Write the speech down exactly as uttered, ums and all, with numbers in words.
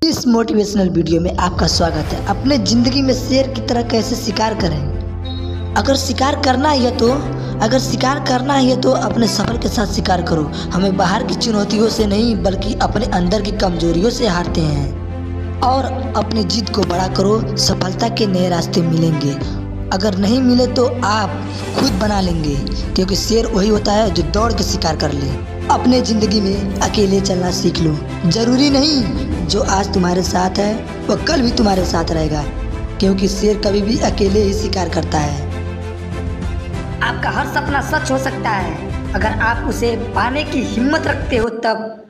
इस motivational video में आपका स्वागत है। अपने ज़िंदगी में शेर की तरह कैसे शिकार करें। अगर शिकार करना ही है तो अगर शिकार करना ही है तो अपने सफ़र के साथ शिकार करो। हमें बाहर की चुनौतियों से नहीं बल्कि अपने अंदर की कमजोरियों से हारते हैं और अपनी जिद को बड़ा करो। सफलता के नए रास्ते मिलेंगे, अगर नहीं मिले तो आप खुद बना लेंगे, क्योंकि शेर वही होता है जो दौड़ के शिकार कर ले। अपने ज़िंदगी में अकेले चलना सीख लो। ज़रूरी नहीं जो आज तुम्हारे साथ है वह कल भी तुम्हारे साथ रहेगा, क्योंकि शेर कभी भी अकेले ही शिकार करता है। आपका हर सपना सच हो सकता है अगर आप उसे पाने की हिम्मत रखते हो तब।